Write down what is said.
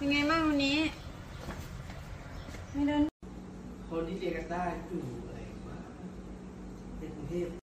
เป็นไงบ้างวันนี้ไม่เดินคนที่เรียนกันได้อยู่อะไรวะในกรุงเทพ